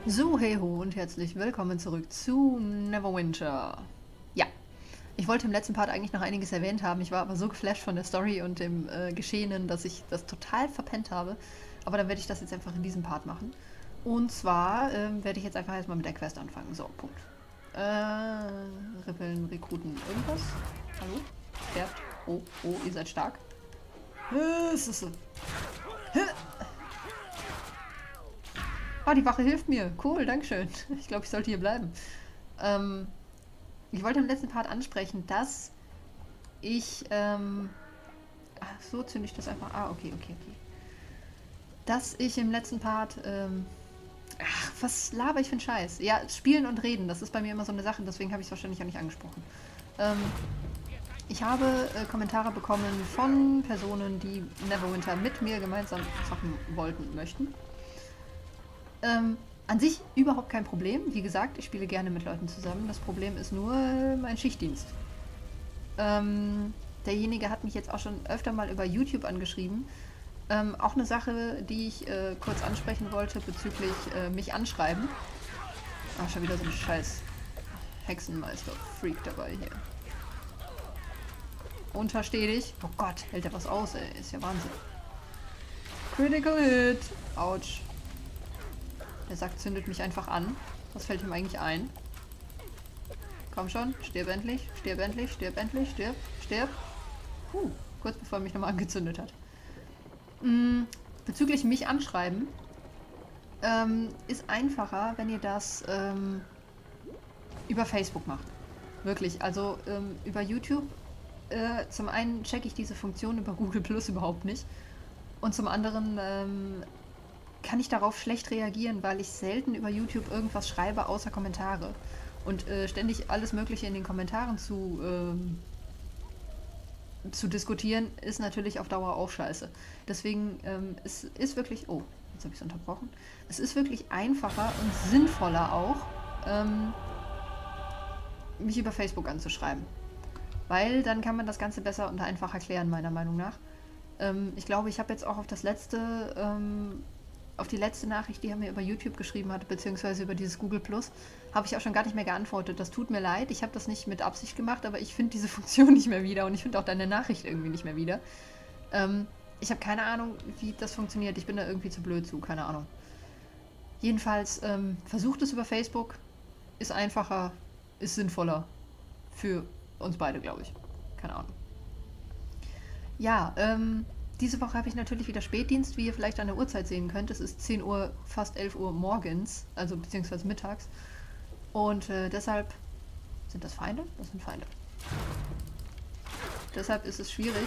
So, hey ho und herzlich willkommen zurück zu Neverwinter. Ja, ich wollte im letzten Part eigentlich noch einiges erwähnt haben. Ich war aber so geflasht von der Story und dem Geschehenen, dass ich das total verpennt habe. Aber dann werde ich das jetzt einfach in diesem Part machen. Und zwar werde ich jetzt einfach erstmal mit der Quest anfangen. So, Punkt. Rebellen, Rekruten, irgendwas? Hallo? Sterbt. Oh, oh, ihr seid stark. Es ist so. Oh, die Wache hilft mir. Cool, dankeschön. Ich glaube, ich sollte hier bleiben. Ähm, Ich wollte im letzten Part ansprechen, dass ich, ach, so zünde ich das einfach. Ah, okay. Dass ich im letzten Part, ach, was laber ich für einen Scheiß? Ja, spielen und reden, das ist bei mir immer so eine Sache, deswegen habe ich es wahrscheinlich auch nicht angesprochen. Ähm, Ich habe Kommentare bekommen von Personen, die Neverwinter mit mir gemeinsam zocken wollten, möchten. An sich überhaupt kein Problem. Wie gesagt, ich spiele gerne mit Leuten zusammen. Das Problem ist nur mein Schichtdienst. Derjenige hat mich jetzt auch schon öfter mal über YouTube angeschrieben. Auch eine Sache, die ich kurz ansprechen wollte bezüglich mich anschreiben. Ah, schon wieder so ein scheiß Hexenmeister-Freak dabei hier. Untersteh dich. Oh Gott, hält er was aus, ey. Ist ja Wahnsinn. Critical Hit. Autsch. Der Sack zündet mich einfach an. Was fällt ihm eigentlich ein? Komm schon, stirb endlich, stirb endlich, stirb endlich, stirb, stirb. Kurz bevor er mich nochmal angezündet hat. Bezüglich mich anschreiben, ist einfacher, wenn ihr das über Facebook macht. Wirklich, also über YouTube. Zum einen checke ich diese Funktion über Google Plus überhaupt nicht. Und zum anderen kann ich darauf schlecht reagieren, weil ich selten über YouTube irgendwas schreibe, außer Kommentare. Und ständig alles Mögliche in den Kommentaren zu diskutieren, ist natürlich auf Dauer auch scheiße. Deswegen es ist wirklich... Oh, jetzt habe ich es unterbrochen. Es ist wirklich einfacher und sinnvoller auch, mich über Facebook anzuschreiben. Weil dann kann man das Ganze besser und einfach erklären, meiner Meinung nach. Ich glaube, ich habe jetzt auch auf die letzte Nachricht, die er mir über YouTube geschrieben hat, beziehungsweise über dieses Google Plus, habe ich auch schon gar nicht mehr geantwortet. Das tut mir leid, ich habe das nicht mit Absicht gemacht, aber ich finde diese Funktion nicht mehr wieder und ich finde auch deine Nachricht irgendwie nicht mehr wieder. Ich habe keine Ahnung, wie das funktioniert. Ich bin da irgendwie zu blöd zu, keine Ahnung. Jedenfalls, versucht es über Facebook. Ist einfacher, ist sinnvoller. Für uns beide, glaube ich. Keine Ahnung. Ja, diese Woche habe ich natürlich wieder Spätdienst, wie ihr vielleicht an der Uhrzeit sehen könnt. Es ist 10 Uhr, fast 11 Uhr morgens, also beziehungsweise mittags. Und deshalb sind das Feinde? Das sind Feinde. Deshalb ist es schwierig.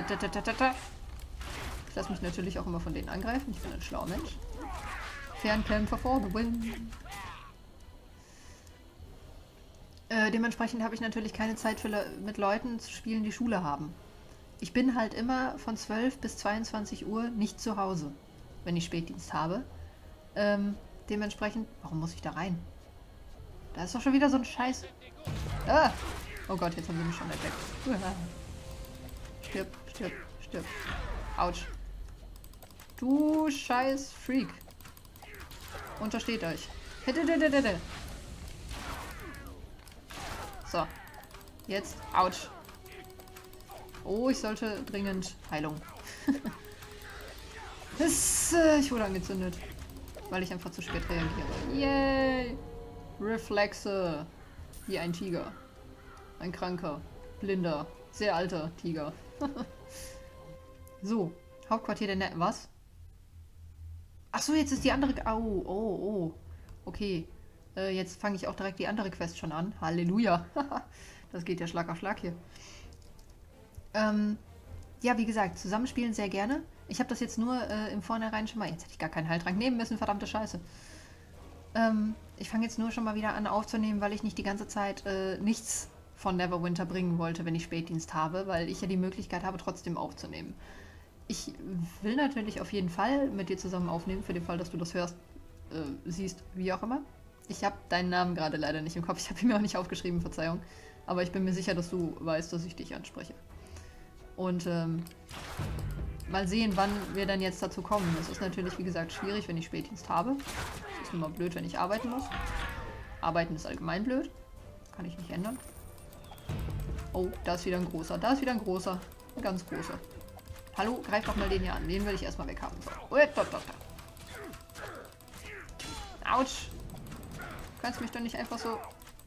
Ich lasse mich natürlich auch immer von denen angreifen. Ich bin ein schlauer Mensch. Fernkämpfer for the win. Dementsprechend habe ich natürlich keine Zeit mit Leuten zu spielen, die Schule haben. Ich bin halt immer von 12 bis 22 Uhr nicht zu Hause, wenn ich Spätdienst habe. Dementsprechend... Warum muss ich da rein? Da ist doch schon wieder so ein Scheiß... Ah! Oh Gott, jetzt haben sie mich schon entdeckt. Stirb, stirb, stirb. Autsch. Du scheiß Freak. Untersteht euch. So. Jetzt. Autsch. Oh, ich sollte dringend Heilung. Ich wurde angezündet. Weil ich einfach zu spät reagiere. Yay! Reflexe. Wie ein Tiger. Ein kranker, blinder, sehr alter Tiger. So. Hauptquartier der Was? Ach so, jetzt ist die andere... Oh. Okay. Jetzt fange ich auch direkt die andere Quest schon an. Halleluja. Das geht ja Schlag auf Schlag hier. Ja, wie gesagt, zusammenspielen sehr gerne. Ich habe das jetzt nur im Vornherein schon mal... Jetzt hätte ich gar keinen Heiltrank nehmen müssen, verdammte Scheiße. Ich fange jetzt nur schon mal wieder an aufzunehmen, weil ich nicht die ganze Zeit nichts von Neverwinter bringen wollte, wenn ich Spätdienst habe, weil ich ja die Möglichkeit habe, trotzdem aufzunehmen. Ich will natürlich auf jeden Fall mit dir zusammen aufnehmen, für den Fall, dass du das hörst, siehst, wie auch immer. Ich habe deinen Namen gerade leider nicht im Kopf. Ich habe ihn mir auch nicht aufgeschrieben, Verzeihung. Aber ich bin mir sicher, dass du weißt, dass ich dich anspreche. Und mal sehen, wann wir dann jetzt dazu kommen. Das ist natürlich, wie gesagt, schwierig, wenn ich Spätdienst habe. Es ist nur mal blöd, wenn ich arbeiten muss. Arbeiten ist allgemein blöd. Kann ich nicht ändern. Oh, da ist wieder ein großer. Da ist wieder ein großer. Ein ganz großer. Hallo, greif doch mal den hier an. Den will ich erstmal weghaben. So. Autsch. Du kannst mich doch nicht einfach so...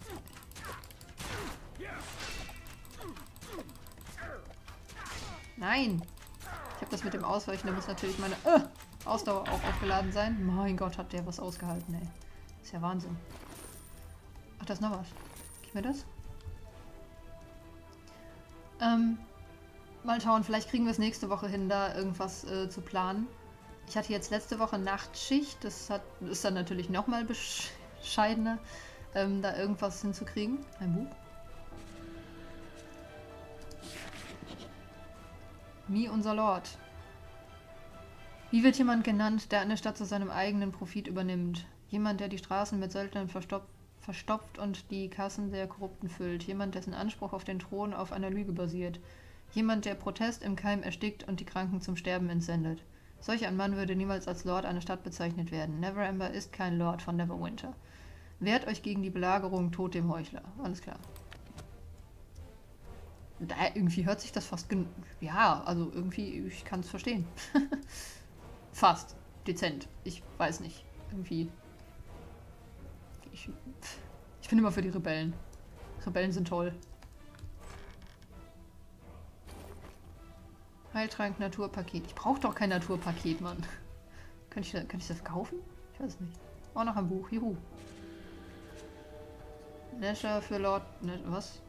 Nein. Ich habe das mit dem Ausweichen. Da muss natürlich meine Ausdauer auch aufgeladen sein. Mein Gott, hat der was ausgehalten, ey. Ist ja Wahnsinn. Ach, da ist noch was. Gib mir das. Mal schauen, vielleicht kriegen wir es nächste Woche hin, da irgendwas zu planen. Ich hatte jetzt letzte Woche Nachtschicht. Das ist dann natürlich nochmal bescheidener, da irgendwas hinzukriegen. Ein Buch. Wie unser Lord. Wie wird jemand genannt, der eine Stadt zu seinem eigenen Profit übernimmt? Jemand, der die Straßen mit Söldnern verstopft und die Kassen der Korrupten füllt. Jemand, dessen Anspruch auf den Thron auf einer Lüge basiert. Jemand, der Protest im Keim erstickt und die Kranken zum Sterben entsendet. Solch ein Mann würde niemals als Lord einer Stadt bezeichnet werden. Neverember ist kein Lord von Neverwinter. Wehrt euch gegen die Belagerung, Tod dem Heuchler. Alles klar. Da irgendwie hört sich das fast genug. Ja, also irgendwie, ich kann es verstehen. Fast. Dezent. Ich weiß nicht. Irgendwie. Ich bin immer für die Rebellen. Rebellen sind toll. Heiltrank, Naturpaket. Ich brauche doch kein Naturpaket, Mann. Kann ich das kaufen? Ich weiß nicht. Auch noch ein Buch. Juhu. Nesher für Lord... was?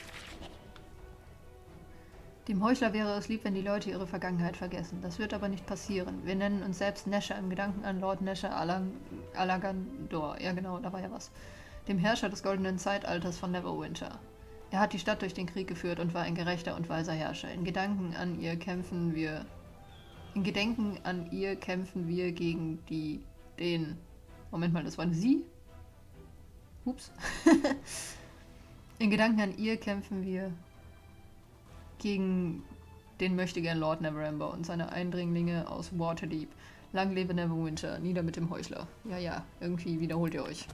Dem Heuchler wäre es lieb, wenn die Leute ihre Vergangenheit vergessen. Das wird aber nicht passieren. Wir nennen uns selbst Nesher im Gedanken an Lord Nesher Alagandor. Ja genau, da war ja was. Dem Herrscher des goldenen Zeitalters von Neverwinter. Er hat die Stadt durch den Krieg geführt und war ein gerechter und weiser Herrscher. In Gedenken an ihr kämpfen wir gegen den... Moment mal, das waren Sie? Ups. In Gedanken an ihr kämpfen wir gegen den möchtegern Lord Neverember und seine Eindringlinge aus Waterdeep. Lang lebe Neverwinter, nieder mit dem Heuchler. Ja, ja, irgendwie wiederholt ihr euch.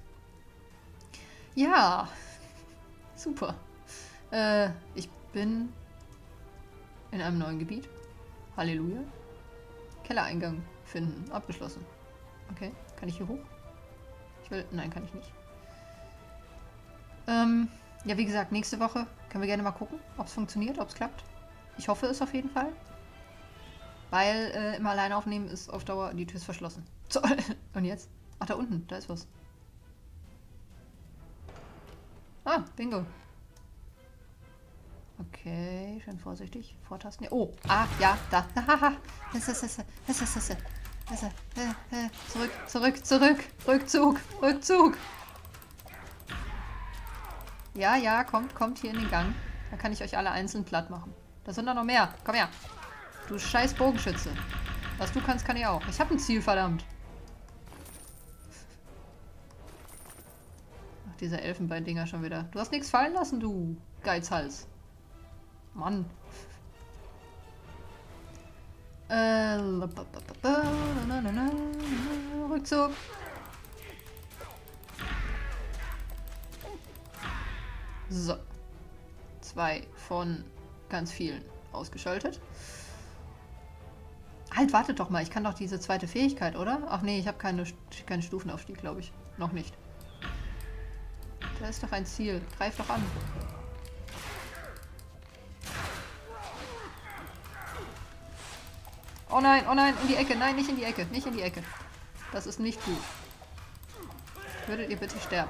Ja, super. Ich bin in einem neuen Gebiet. Halleluja. Kellereingang finden. Abgeschlossen. Okay, kann ich hier hoch? Nein, kann ich nicht. Ja, wie gesagt, nächste Woche können wir gerne mal gucken, ob es funktioniert, ob es klappt. Ich hoffe es auf jeden Fall. Weil im Alleinaufnehmen ist auf Dauer die Tür ist verschlossen. So, und jetzt? Ach, da unten, da ist was. Ah, Bingo. Okay, schön vorsichtig. Vortasten. Ja, oh, ja, da. Rückzug. Ja, kommt hier in den Gang. Da kann ich euch alle einzeln platt machen. Da sind noch mehr. Komm her. Du scheiß Bogenschütze. Was du kannst, kann ich auch. Ich habe ein Ziel, verdammt. Ach, diese Elfenbein-Dinger schon wieder. Du hast nichts fallen lassen, du Geizhals. Mann. Rückzug. So. 2 von ganz vielen ausgeschaltet. Halt, wartet doch mal. Ich kann doch diese zweite Fähigkeit, oder? Ach nee, ich habe keinen Stufenaufstieg, glaube ich. Noch nicht. Da ist doch ein Ziel. Greif doch an. Oh nein, in die Ecke. Nein, nicht in die Ecke. Nicht in die Ecke. Das ist nicht gut. Würdet ihr bitte sterben?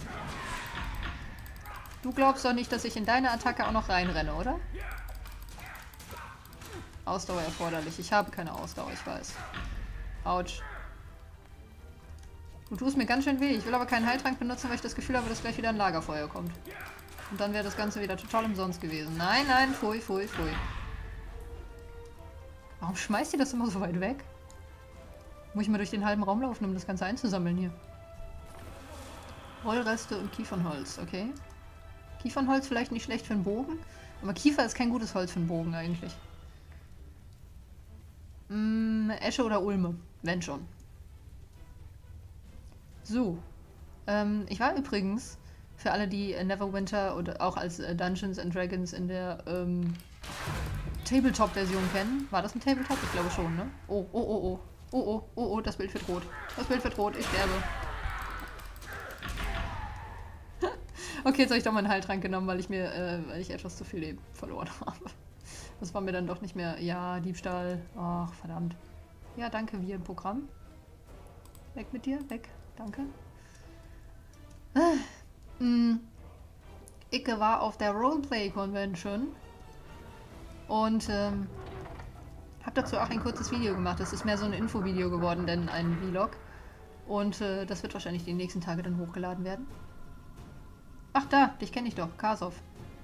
Du glaubst doch nicht, dass ich in deine Attacke auch noch reinrenne, oder? Ausdauer erforderlich. Ich habe keine Ausdauer, ich weiß. Autsch. Du tust mir ganz schön weh. Ich will aber keinen Heiltrank benutzen, weil ich das Gefühl habe, dass gleich wieder ein Lagerfeuer kommt. Und dann wäre das Ganze wieder total umsonst gewesen. Nein, pfui. Warum schmeißt ihr das immer so weit weg? Muss ich mal durch den halben Raum laufen, um das Ganze einzusammeln hier. Rollreste und Kiefernholz, okay. Kiefernholz vielleicht nicht schlecht für einen Bogen, aber Kiefer ist kein gutes Holz für einen Bogen eigentlich. Esche oder Ulme, wenn schon. So. Ich war übrigens, für alle, die Neverwinter oder auch als Dungeons and Dragons in der Tabletop-Version kennen. War das ein Tabletop? Ich glaube schon, ne? Oh, oh, oh, oh. Oh, oh, oh, oh, das Bild wird rot. Das Bild wird rot, ich sterbe. Okay, jetzt habe ich doch meinen Heiltrank genommen, weil ich etwas zu viel Leben verloren habe. Das war mir dann doch nicht mehr... Ja, Diebstahl. Ach, verdammt. Ja, danke, wie im Programm. Weg mit dir, weg. Danke. Ich war auf der Roleplay Convention und habe dazu auch ein kurzes Video gemacht. Das ist mehr so ein Infovideo geworden, denn ein Vlog. Und das wird wahrscheinlich die nächsten Tage dann hochgeladen werden. Ach da, dich kenne ich doch, Kasov.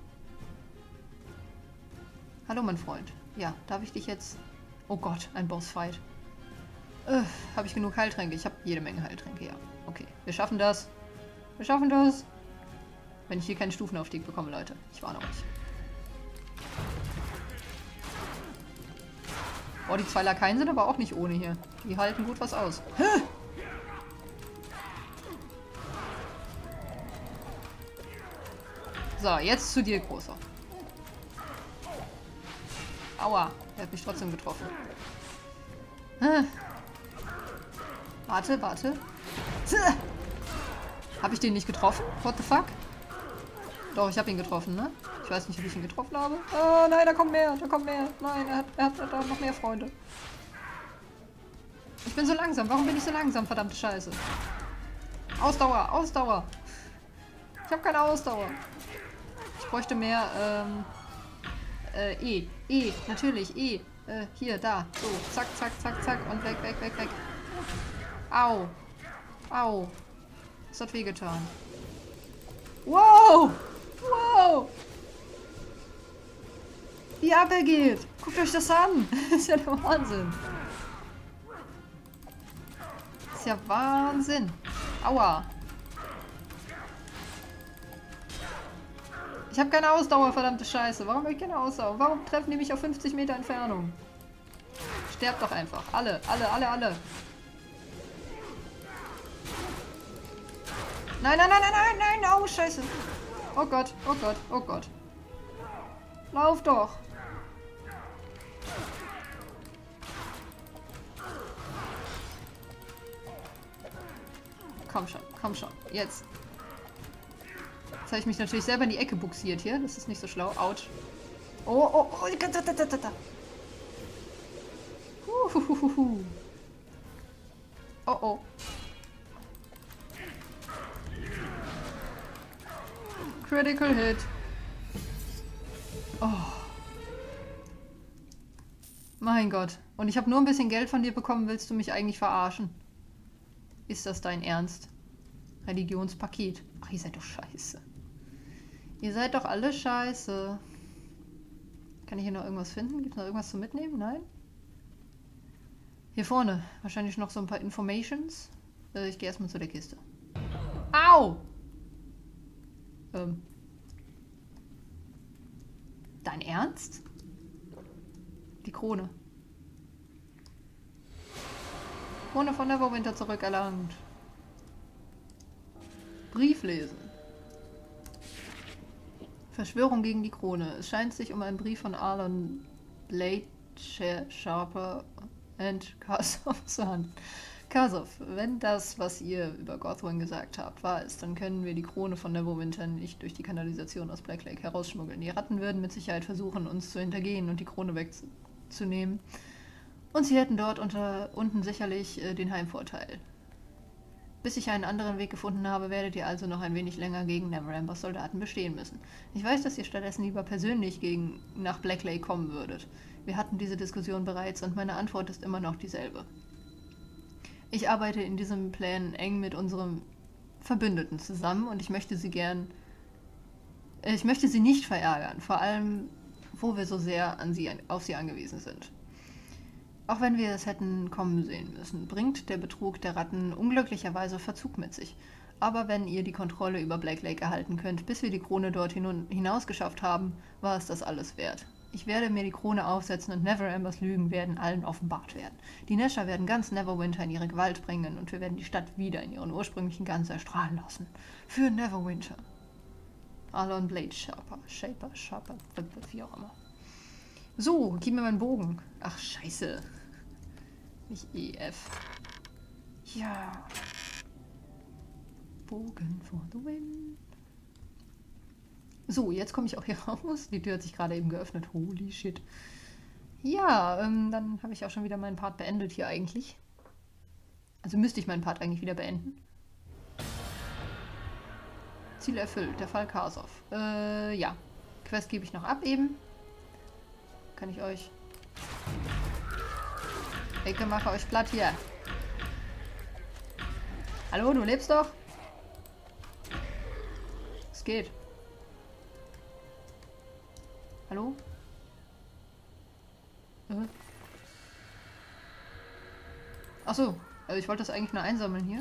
Hallo mein Freund. Ja, darf ich dich jetzt... Oh Gott, ein Bossfight. Habe ich genug Heiltränke? Ich habe jede Menge Heiltränke, ja. Okay, wir schaffen das. Wir schaffen das. Wenn ich hier keinen Stufenaufstieg bekomme, Leute. Ich warne euch. Oh, die 2 Lakaien sind aber auch nicht ohne hier. Die halten gut was aus. Hä? So, jetzt zu dir, Großer. Aua, er hat mich trotzdem getroffen. Warte, warte. Habe ich den nicht getroffen? What the fuck? Doch, ich habe ihn getroffen, ne? Ich weiß nicht, ob ich ihn getroffen habe. Oh nein, da kommt mehr, da kommt mehr. Nein, er hat da noch mehr Freunde. Ich bin so langsam. Warum bin ich so langsam? Verdammte Scheiße. Ausdauer, Ausdauer. Ich habe keine Ausdauer. Ich bräuchte mehr, natürlich, hier, da, so, zack, zack, zack, zack und weg, weg, weg, weg. Au, au, das hat wehgetan. Wow, wow, wie ab er geht, guckt euch das an, das ist ja der Wahnsinn. Das ist ja Wahnsinn, aua. Ich habe keine Ausdauer, verdammte Scheiße. Warum habe ich keine Ausdauer? Warum treffen die mich auf 50 Meter Entfernung? Sterbt doch einfach. Alle, alle, alle, alle. Nein, nein, nein, nein, nein, nein. Oh, Scheiße. Oh Gott, oh Gott, oh Gott. Lauf doch. Komm schon, komm schon. Jetzt. Jetzt habe ich mich natürlich selber in die Ecke buxiert hier. Das ist nicht so schlau. Autsch. Oh, oh, oh. Oh, oh. Critical Hit. Oh. Mein Gott. Und ich habe nur ein bisschen Geld von dir bekommen. Willst du mich eigentlich verarschen? Ist das dein Ernst? Religionspaket. Ach, ihr seid doch scheiße. Ihr seid doch alle scheiße. Kann ich hier noch irgendwas finden? Gibt es noch irgendwas zum Mitnehmen? Nein? Hier vorne. Wahrscheinlich noch so ein paar Informations. Ich gehe erstmal zu der Kiste. Au! Dein Ernst? Die Krone. Krone von Neverwinter zurückerlangt. Brief lesen. Verschwörung gegen die Krone. Es scheint sich um einen Brief von Arlon Blade, Sharper und Kasov zu handeln. Kasov, wenn das, was ihr über Gothwin gesagt habt, wahr ist, dann können wir die Krone von Neverwinter nicht durch die Kanalisation aus Black Lake herausschmuggeln. Die Ratten würden mit Sicherheit versuchen, uns zu hintergehen und die Krone wegzunehmen. Und sie hätten dort unten sicherlich den Heimvorteil. Bis ich einen anderen Weg gefunden habe, werdet ihr also noch ein wenig länger gegen Neverembers Soldaten bestehen müssen. Ich weiß, dass ihr stattdessen lieber persönlich nach Black Lake kommen würdet. Wir hatten diese Diskussion bereits und meine Antwort ist immer noch dieselbe. Ich arbeite in diesem Plan eng mit unserem Verbündeten zusammen und ich möchte sie nicht verärgern, vor allem, wo wir so sehr auf sie angewiesen sind. Auch wenn wir es hätten kommen sehen müssen, bringt der Betrug der Ratten unglücklicherweise Verzug mit sich. Aber wenn ihr die Kontrolle über Black Lake erhalten könnt, bis wir die Krone dort hinaus geschafft haben, war es das alles wert. Ich werde mir die Krone aufsetzen und Neverembers Lügen werden allen offenbart werden. Die Nescher werden ganz Neverwinter in ihre Gewalt bringen und wir werden die Stadt wieder in ihren ursprünglichen Glanz erstrahlen lassen. Für Neverwinter. Alon Blade Shaper, wie auch immer. So, gib mir meinen Bogen. Ach, scheiße. Nicht EF. Ja. Bogen for the win. So, jetzt komme ich auch hier raus. Die Tür hat sich gerade eben geöffnet. Holy shit. Ja, dann habe ich auch schon wieder meinen Part beendet hier eigentlich. Also müsste ich meinen Part eigentlich wieder beenden. Ziel erfüllt, der Fall Karsov. Ja. Quest gebe ich noch ab eben. Kann ich euch... Ecke, mache euch platt hier. Hallo, du lebst doch? Es geht. Hallo? Achso, also ich wollte das eigentlich nur einsammeln hier.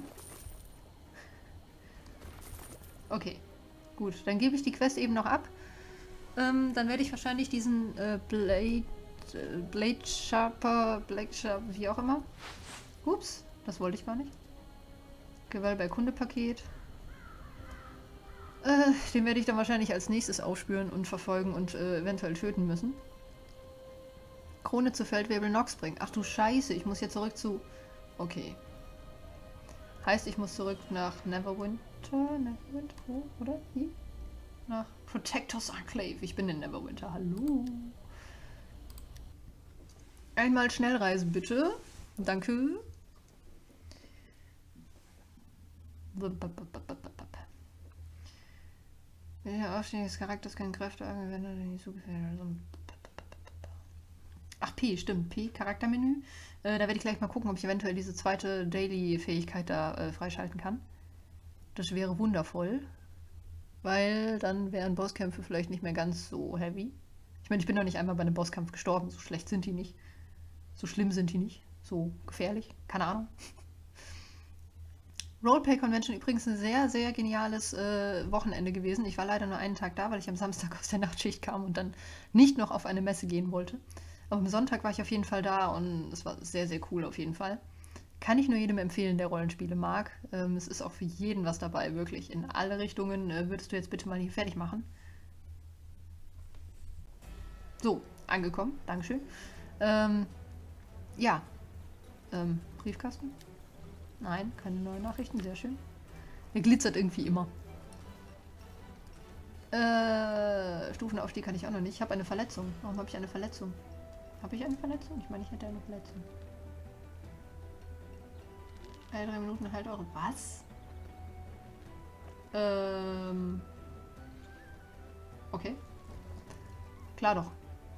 Okay, gut. Dann gebe ich die Quest eben noch ab. Dann werde ich wahrscheinlich diesen Blade Sharper, wie auch immer. Ups, das wollte ich gar nicht. Gewalt bei Kundepaket. Den werde ich dann wahrscheinlich als nächstes aufspüren und verfolgen und eventuell töten müssen. Krone zu Feldwebel Nox bringen. Ach du Scheiße, ich muss jetzt zurück zu... Okay. Heißt, ich muss zurück nach Neverwinter, oder? Wie? Nach Protectors Enclave. Ich bin in Neverwinter. Hallo. Einmal Schnellreisen, bitte. Danke. Der Aufstieg des Charakters können Kräfte angewendet werden, die nicht zugefährdet. Ach, P, stimmt. P, Charaktermenü. Da werde ich gleich mal gucken, ob ich eventuell diese zweite Daily-Fähigkeit da freischalten kann. Das wäre wundervoll. Weil dann wären Bosskämpfe vielleicht nicht mehr ganz so heavy. Ich meine, ich bin noch nicht einmal bei einem Bosskampf gestorben. So schlecht sind die nicht. So schlimm sind die nicht. So gefährlich. Keine Ahnung. Roleplay Convention übrigens ein sehr, sehr geniales Wochenende gewesen. Ich war leider nur einen Tag da, weil ich am Samstag aus der Nachtschicht kam und dann nicht noch auf eine Messe gehen wollte. Aber am Sonntag war ich auf jeden Fall da und es war sehr, sehr cool auf jeden Fall. Kann ich nur jedem empfehlen, der Rollenspiele mag. Es ist auch für jeden was dabei, wirklich. In alle Richtungen würdest du jetzt bitte mal hier fertig machen. So, angekommen. Dankeschön. Ja. Briefkasten? Nein, keine neuen Nachrichten. Sehr schön. Der glitzert irgendwie immer. Stufenaufstieg kann ich auch noch nicht. Ich habe eine Verletzung. Warum habe ich eine Verletzung? Habe ich eine Verletzung? Ich meine, ich hätte eine Verletzung. 3 Minuten halt eure. Was? Okay. Klar doch.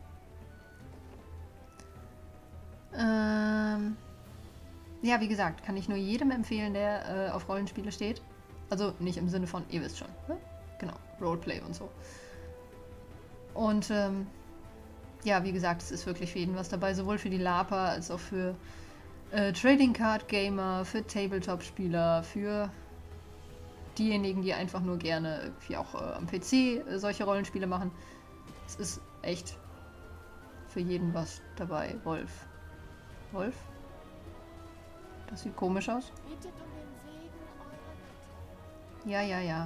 Ja, wie gesagt, kann ich nur jedem empfehlen, der auf Rollenspiele steht. Also nicht im Sinne von, ihr wisst schon. Ne? Genau, Roleplay und so. Und ja, wie gesagt, es ist wirklich für jeden was dabei, sowohl für die LARPer als auch für Trading Card Gamer, für Tabletop-Spieler, für diejenigen, die einfach nur gerne irgendwie auch am PC solche Rollenspiele machen. Es ist echt für jeden was dabei. Wolf. Wolf? Das sieht komisch aus. Ja, ja, ja.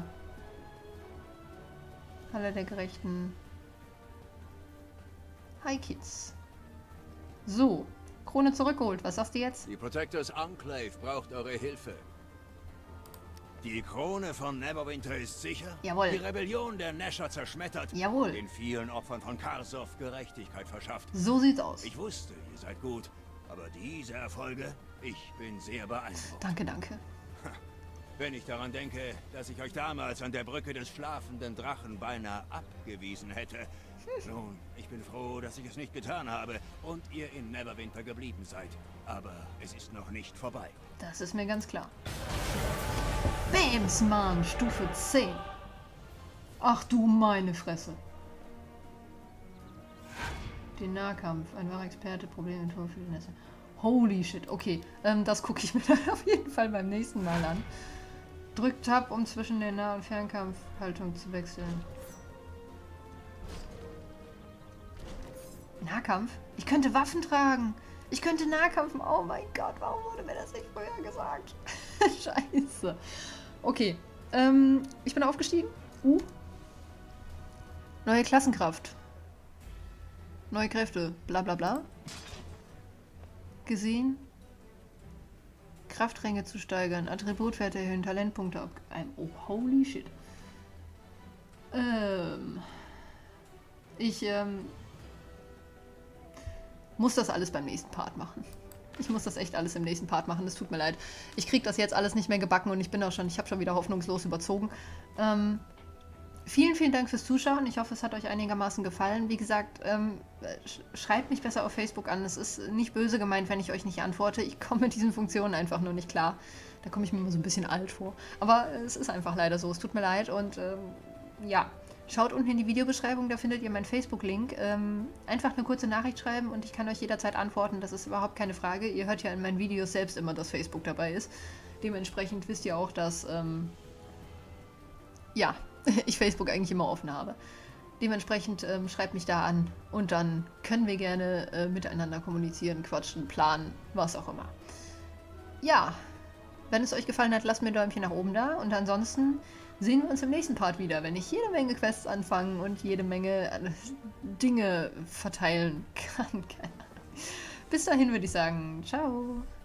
Halle der Gerechten. Hi Kids. So, Krone zurückgeholt. Was sagst du jetzt? Die Protectors Enclave braucht eure Hilfe. Die Krone von Neverwinter ist sicher? Jawohl. Die Rebellion der Nescher zerschmettert? Jawohl. Den vielen Opfern von Karsov Gerechtigkeit verschafft? So sieht's aus. Ich wusste, ihr seid gut. Aber diese Erfolge, ich bin sehr beeindruckt. Danke, danke. Wenn ich daran denke, dass ich euch damals an der Brücke des schlafenden Drachen beinahe abgewiesen hätte. Nun, ich bin froh, dass ich es nicht getan habe und ihr in Neverwinter geblieben seid. Aber es ist noch nicht vorbei. Das ist mir ganz klar. Bamsmann, Stufe 10. Ach du meine Fresse. Den Nahkampf, ein wahrer Experte, Probleme im Tor für die Nässe. Holy shit, okay. Das gucke ich mir dann auf jeden Fall beim nächsten Mal an. Drückt Tab, um zwischen der Nah- und Fernkampfhaltung zu wechseln. Nahkampf? Ich könnte Waffen tragen. Ich könnte Nahkampf. Oh mein Gott, warum wurde mir das nicht früher gesagt? Scheiße. Okay. Ich bin aufgestiegen. Neue Klassenkraft. Neue Kräfte. Bla bla bla. Gesehen. Kraftränge zu steigern. Attributwerte erhöhen. Talentpunkte ab. Oh, holy shit. Ich muss das alles beim nächsten Part machen. Ich muss das echt alles im nächsten Part machen. Das tut mir leid. Ich kriege das jetzt alles nicht mehr gebacken und ich habe schon wieder hoffnungslos überzogen. Vielen, vielen Dank fürs Zuschauen. Ich hoffe, es hat euch einigermaßen gefallen. Wie gesagt, schreibt mich besser auf Facebook an. Es ist nicht böse gemeint, wenn ich euch nicht antworte. Ich komme mit diesen Funktionen einfach nur nicht klar. Da komme ich mir immer so ein bisschen alt vor. Aber es ist einfach leider so. Es tut mir leid und ja. Schaut unten in die Videobeschreibung, da findet ihr meinen Facebook-Link. Einfach eine kurze Nachricht schreiben und ich kann euch jederzeit antworten. Das ist überhaupt keine Frage. Ihr hört ja in meinen Videos selbst immer, dass Facebook dabei ist. Dementsprechend wisst ihr auch, dass ja, ich Facebook eigentlich immer offen habe. Dementsprechend schreibt mich da an und dann können wir gerne miteinander kommunizieren, quatschen, planen, was auch immer. Ja, wenn es euch gefallen hat, lasst mir ein Däumchen nach oben da und ansonsten sehen wir uns im nächsten Part wieder, wenn ich jede Menge Quests anfangen und jede Menge Dinge verteilen kann. Bis dahin würde ich sagen, ciao.